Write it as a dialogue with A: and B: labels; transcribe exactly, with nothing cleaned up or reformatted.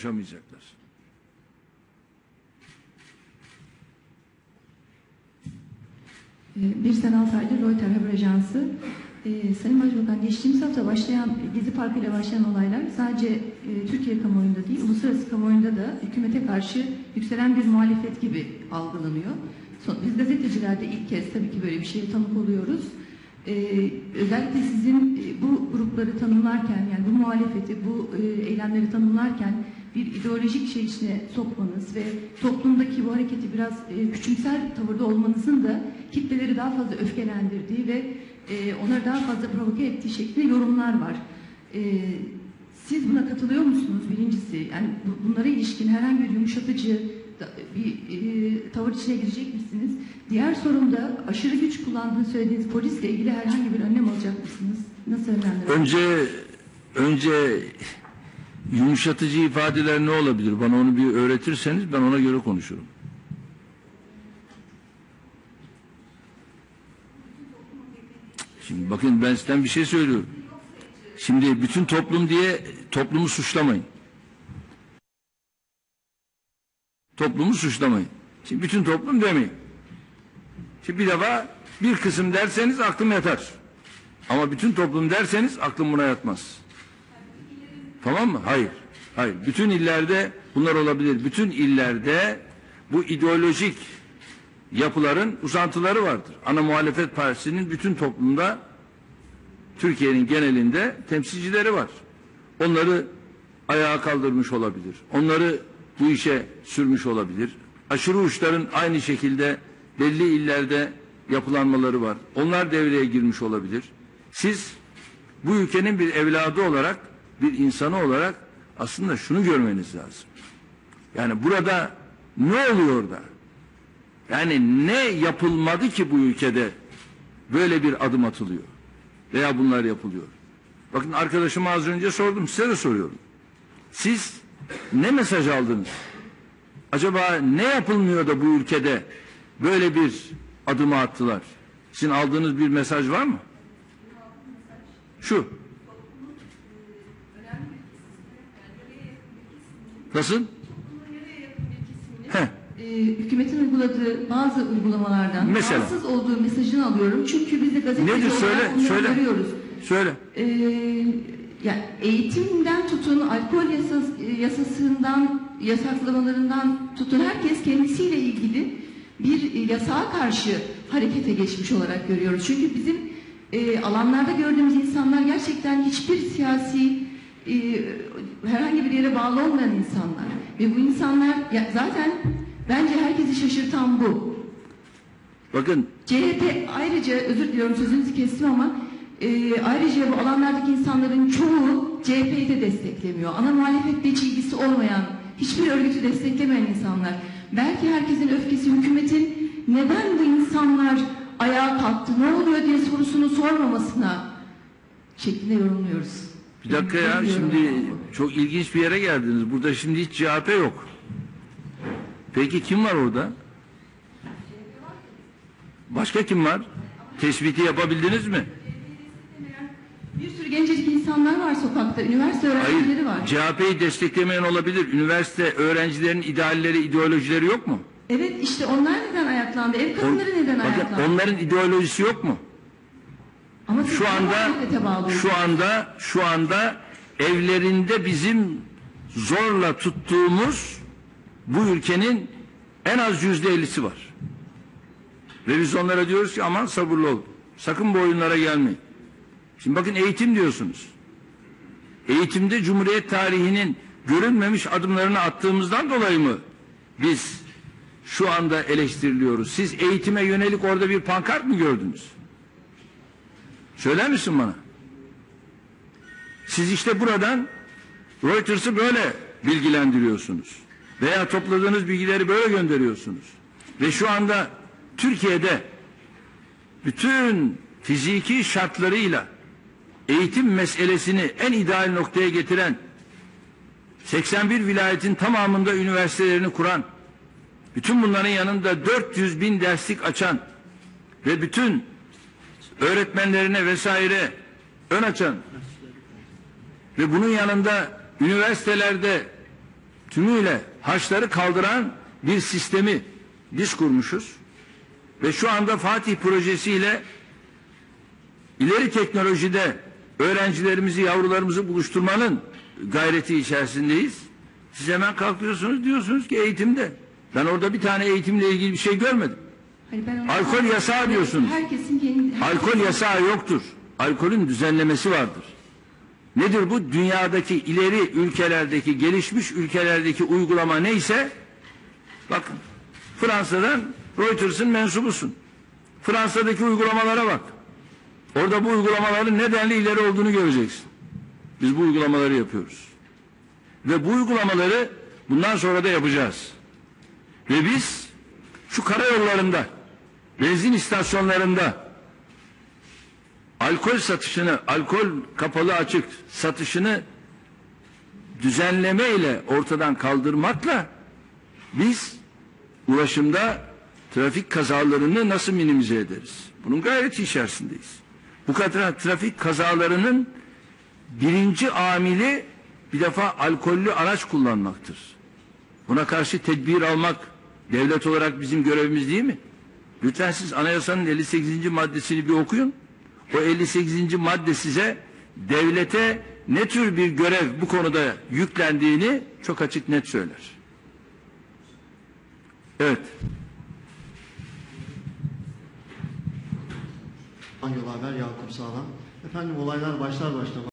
A: yaşamayacaklar.
B: Bir sene altı aydır Reuters Haber Ajansı. Ee, Sayın Başbakan, geçtiğimiz hafta başlayan, Gezi Parkı ile başlayan olaylar sadece e, Türkiye kamuoyunda değil, uluslararası kamuoyunda da hükümete karşı yükselen bir muhalefet gibi algılanıyor. Son, biz gazeteciler de ilk kez tabii ki böyle bir şeye tanık oluyoruz. Ee, özellikle sizin e, bu grupları tanımlarken, yani bu muhalefeti, bu e, eylemleri tanımlarken bir ideolojik şey içine sokmanız ve toplumdaki bu hareketi biraz e, küçümser tavırda olmanızın da kitleleri daha fazla öfkelendirdiği ve e, onları daha fazla provoke ettiği şeklinde yorumlar var. E, siz buna katılıyor musunuz? Birincisi, yani bu, bunlara ilişkin herhangi bir yumuşatıcı da, bir e, tavır içine girecek misiniz? Diğer sorum da, aşırı güç kullandığını söylediğiniz polisle ilgili herhangi bir önlem alacak mısınız? Nasıl önlemler?
A: Önce önce yumuşatıcı ifadeler ne olabilir? Bana onu bir öğretirseniz ben ona göre konuşurum. Şimdi bakın, ben sizden bir şey söylüyorum. Şimdi bütün toplum diye toplumu suçlamayın. Toplumu suçlamayın. Şimdi bütün toplum demeyin. Şimdi bir defa bir kısım derseniz aklım yatar. Ama bütün toplum derseniz aklım buna yatmaz. Tamam mı? Hayır. Hayır. Bütün illerde bunlar olabilir. Bütün illerde bu ideolojik yapıların uzantıları vardır. Ana muhalefet partisinin bütün toplumda, Türkiye'nin genelinde temsilcileri var. Onları ayağa kaldırmış olabilir. Onları bu işe sürmüş olabilir. Aşırı uçların aynı şekilde belli illerde yapılanmaları var. Onlar devreye girmiş olabilir. Siz bu ülkenin bir evladı olarak, bir insanı olarak aslında şunu görmeniz lazım. Yani burada ne oluyor da? Yani ne yapılmadı ki bu ülkede böyle bir adım atılıyor? Veya bunlar yapılıyor? Bakın, arkadaşıma az önce sordum, size de soruyorum. Siz ne mesaj aldınız? Acaba ne yapılmıyor da bu ülkede böyle bir adımı attılar? Sizin aldığınız bir mesaj var mı? Şu. Nasıl? Heh.
B: E, hükümetin uyguladığı bazı uygulamalardan
A: Mesela?
B: rahatsız olduğu mesajını alıyorum. Çünkü biz de gazeteci
A: Nedir?
B: olarak
A: Söyle,
B: bunları
A: söyle.
B: görüyoruz.
A: Söyle.
B: E, yani eğitimden tutun, alkol yasas, yasasından, yasaklamalarından tutun, herkes kendisiyle ilgili bir yasağa karşı harekete geçmiş olarak görüyoruz. Çünkü bizim e, alanlarda gördüğümüz insanlar gerçekten hiçbir siyasi e, herhangi bir yere bağlı olmayan insanlar. Ve bu insanlar ya, zaten bence herkesi şaşırtan bu.
A: Bakın.
B: C H P ayrıca, özür diliyorum sözünüzü kestim ama e, ayrıca bu alanlardaki insanların çoğu C H P'yi de desteklemiyor. Ana muhalefet ilgisi olmayan, hiçbir örgütü desteklemeyen insanlar. Belki herkesin öfkesi hükümetin neden bu insanlar ayağa kalktı, ne oluyor diye sorusunu sormamasına şeklinde yorumluyoruz.
A: Bir dakika ya, şimdi çok ilginç bir yere geldiniz. Burada şimdi hiç C H P yok. Peki kim var orada? Başka kim var? Tespiti yapabildiniz mi?
B: Bir sürü gencecik insanlar var sokakta, üniversite öğrencileri
A: Hayır,
B: var.
A: C H P'yi desteklemeyen olabilir. Üniversite öğrencilerin idealleri, ideolojileri yok mu?
B: Evet, işte onlar neden ayaklandı? Ev kadınları
A: On,
B: neden
A: bakın,
B: ayaklandı?
A: onların ideolojisi yok mu?
B: Ama
A: Şu anda şu anda şu anda evlerinde bizim zorla tuttuğumuz bu ülkenin en az yüzde ellisi var. Ve biz onlara diyoruz ki aman sabırlı olun. Sakın bu oyunlara gelmeyin. Şimdi bakın, eğitim diyorsunuz. Eğitimde Cumhuriyet tarihinin görülmemiş adımlarını attığımızdan dolayı mı biz şu anda eleştiriliyoruz? Siz eğitime yönelik orada bir pankart mı gördünüz? Söyler misin bana? Siz işte buradan Reuters'ı böyle bilgilendiriyorsunuz. Veya topladığınız bilgileri böyle gönderiyorsunuz. Ve şu anda Türkiye'de bütün fiziki şartlarıyla eğitim meselesini en ideal noktaya getiren, seksen bir vilayetin tamamında üniversitelerini kuran, bütün bunların yanında dört yüz bin derslik açan ve bütün öğretmenlerine vesaire ön açan ve bunun yanında üniversitelerde tümüyle haçları kaldıran bir sistemi biz kurmuşuz. Ve şu anda Fatih projesiyle ileri teknolojide öğrencilerimizi, yavrularımızı buluşturmanın gayreti içerisindeyiz. Siz hemen kalkıyorsunuz, diyorsunuz ki eğitimde. Ben orada bir tane eğitimle ilgili bir şey görmedim.
B: Hayır, ben onu-
A: Alkol yasağı diyorsunuz.
B: Herkesin kendi...
A: Alkol yasağı yoktur. Alkolün düzenlemesi vardır. Nedir bu? Dünyadaki ileri ülkelerdeki, gelişmiş ülkelerdeki uygulama neyse, bakın Fransa'dan Reuters'ın mensubusun. Fransa'daki uygulamalara bak. Orada bu uygulamaların nedenli ileri olduğunu göreceksin. Biz bu uygulamaları yapıyoruz. Ve bu uygulamaları bundan sonra da yapacağız. Ve biz şu karayollarında, benzin istasyonlarında alkol satışını, alkol kapalı açık satışını düzenlemeyle ortadan kaldırmakla biz ulaşımda trafik kazalarını nasıl minimize ederiz? Bunun gayreti içerisindeyiz. Bu kadar trafik kazalarının birinci amili bir defa alkollü araç kullanmaktır. Buna karşı tedbir almak devlet olarak bizim görevimiz değil mi? Lütfen siz anayasanın elli sekizinci maddesini bir okuyun. O elli sekizinci madde size devlete ne tür bir görev bu konuda yüklendiğini çok açık net söyler. Evet.
C: Yol Haber Yakup Sağlam. Efendim olaylar başlar başlamaz